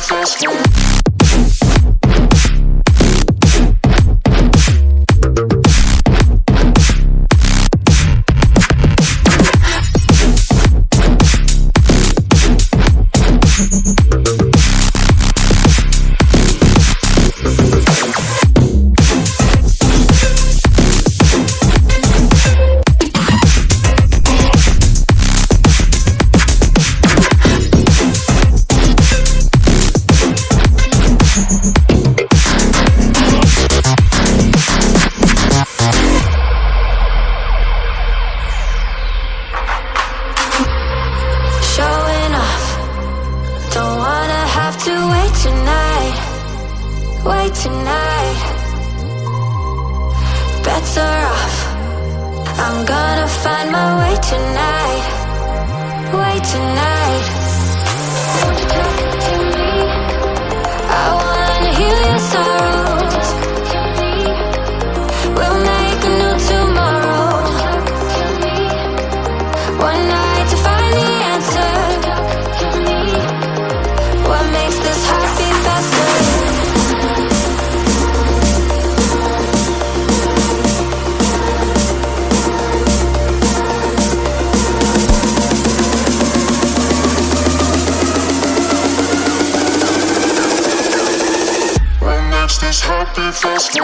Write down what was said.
fast. Wait tonight, better off. I'm gonna find my way tonight. Wait tonight. Won't you talk to me? I wanna heal your sorrows. We'll make a new tomorrow. One night to find the answer. What makes this heart beat faster? This heart beat faster.